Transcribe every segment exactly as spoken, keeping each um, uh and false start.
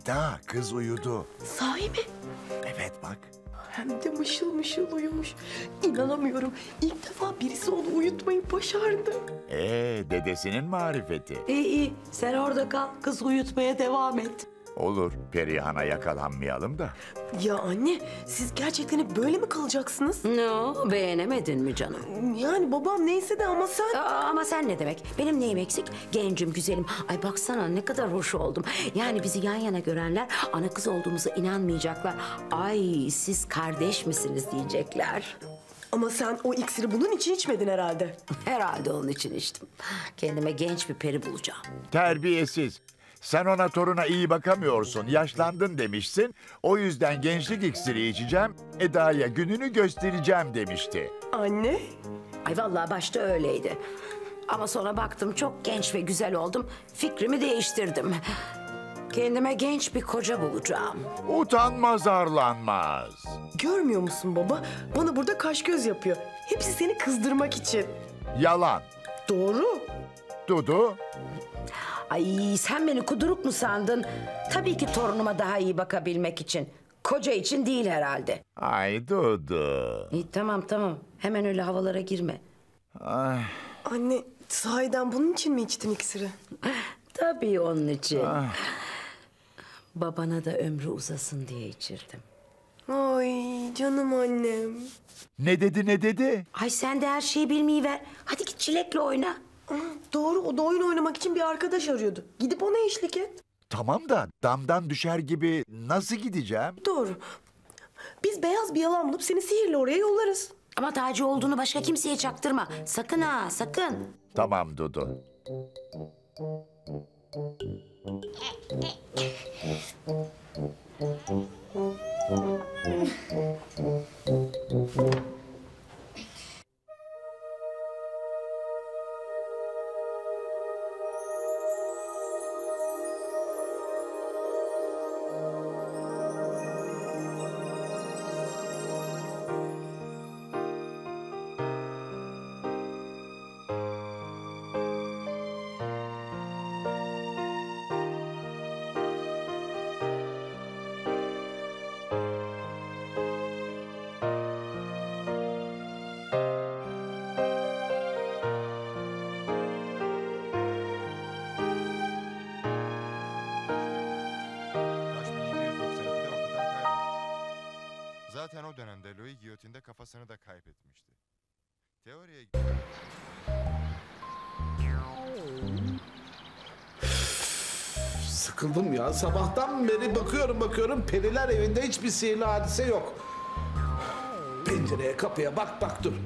Eda, kız uyudu. Sahi mi? Evet bak. Hem de mışıl mışıl uyumuş. İnanamıyorum. İlk defa birisi onu uyutmayı başardı. Ee, dedesinin marifeti. İyi iyi. Sen orada kal. Kız uyutmaya devam et. Olur, Perihan'a yakalanmayalım da. Ya anne, siz gerçekten böyle mi kalacaksınız? Ne o? Beğenemedin mi canım? Yani babam neyse de ama sen... Aa, ama sen ne demek? Benim neyim eksik? Gencim, güzelim. Ay baksana ne kadar hoş oldum. Yani bizi yan yana görenler ana kız olduğumuza inanmayacaklar. Ay siz kardeş misiniz diyecekler. Ama sen o iksiri bunun için içmedin herhalde. Herhalde onun için içtim. Kendime genç bir peri bulacağım. Terbiyesiz. Sen ona toruna iyi bakamıyorsun, yaşlandın demişsin. O yüzden gençlik iksiri içeceğim, Eda'ya gününü göstereceğim demişti. Anne? Ay vallahi başta öyleydi. Ama sonra baktım çok genç ve güzel oldum. Fikrimi değiştirdim. Kendime genç bir koca bulacağım. Utanmaz arlanmaz. Görmüyor musun baba? Bana burada kaş göz yapıyor. Hepsi seni kızdırmak için. Yalan. Doğru. Dudu, Ay sen beni kuduruk mu sandın? Tabii ki torunuma daha iyi bakabilmek için. Koca için değil herhalde. ay Dudu. İyi tamam tamam. Hemen öyle havalara girme. Ay, Anne, sahiden bunun için mi içtin iksiri? Tabii onun için. Babana da ömrü uzasın diye içirdim. Ay canım annem. ne dedi ne dedi? Ay sen de her şeyi bilmeyi ver. Hadi git çilekle oyna. Aa, doğru, o da oyun oynamak için bir arkadaş arıyordu. Gidip ona eşlik et. Tamam da damdan düşer gibi nasıl gideceğim? Doğru. Biz beyaz bir yalan bulup seni sihirle oraya yollarız. Ama Taci olduğunu başka kimseye çaktırma. Sakın ha sakın. Tamam Dudu. Zaten o dönemde Louis giyotinde kafasını da kaybetmişti. Teoriye... Sıkıldım ya. Sabahtan beri bakıyorum bakıyorum periler evinde hiçbir sihirli hadise yok. Pencereye kapıya bak bak dur.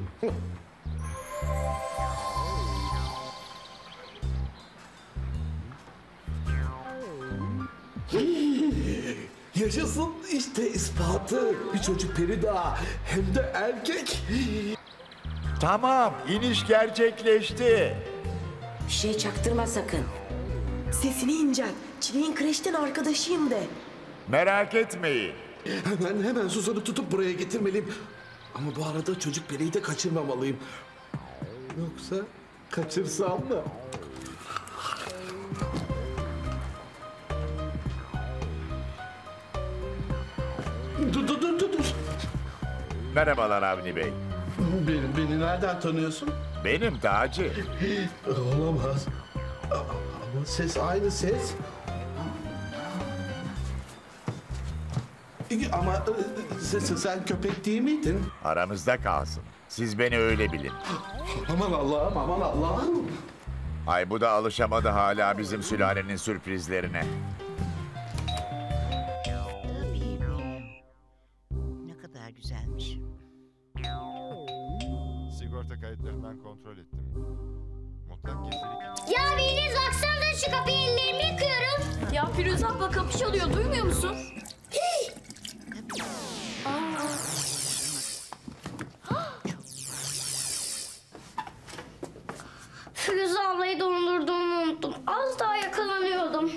Yaşasın işte ispatı. Bir çocuk peri daha. Hem de erkek. Tamam, iniş gerçekleşti. Bir şey çaktırma sakın. Sesini incel. Çileğin kreşten arkadaşıyım de. Merak etmeyin. Hemen hemen Suzan'ı tutup buraya getirmeliyim. Ama bu arada çocuk periyi de kaçırmamalıyım. Yoksa kaçırsam mı? Dur dur dur dur. dur. Merhabalar Avni Bey. Beni, beni nereden tanıyorsun? Benim Taci. Olamaz. Ama ses aynı ses. Ama e, sen, sen köpek değil miydin? Aramızda kalsın. Siz beni öyle bilin. Aman Allah'ım, aman Allah'ım. Ay bu da alışamadı hala bizim sülalenin sürprizlerine. Tabii benim. Ne kadar güzelmiş. Sigorta kayıtlarından kontrol ettim. Mutlak gizlilik... Ya biriniz baksanıza şu kapıya, ellerimi yıkıyorum. Ya Firuze abla kapı çalıyor, duymuyor musun? Firuze ablayı dondurduğumu unuttum. Az daha yakalanıyordum.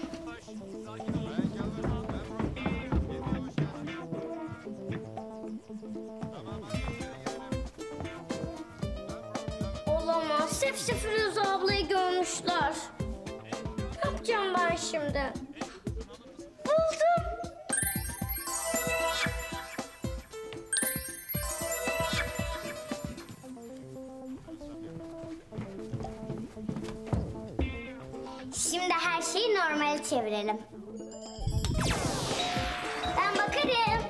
Olamaz. Hepsi Firuze ablayı görmüşler. Ne yapacağım ben şimdi? Buldum. Şimdi her şeyi normale çevirelim. Ben bakarım.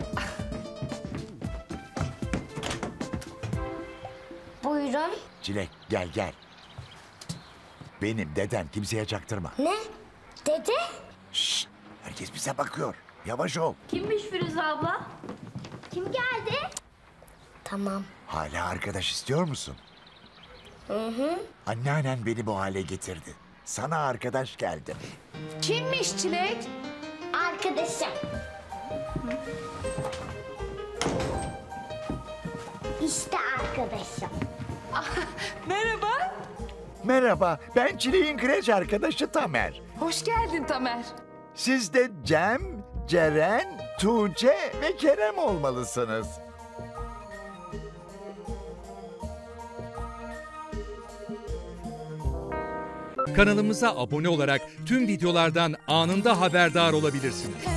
Buyurun. Çilek gel gel. Benim dedem, kimseye çaktırma. Ne? Dede? Şşt, herkes bize bakıyor. Yavaş ol. Kimmiş Firuze abla? Kim geldi? Tamam. Hala arkadaş istiyor musun? Hı hı. Anneannen beni bu hale getirdi. Sana arkadaş geldi. Kimmiş Çilek? Arkadaşım. İşte arkadaşım. Merhaba. Merhaba, ben Çilek'in kreş arkadaşı Tamer. Hoş geldin Tamer. Siz de Cem, Ceren, Tuğçe ve Kerem olmalısınız. Kanalımıza abone olarak tüm videolardan anında haberdar olabilirsiniz.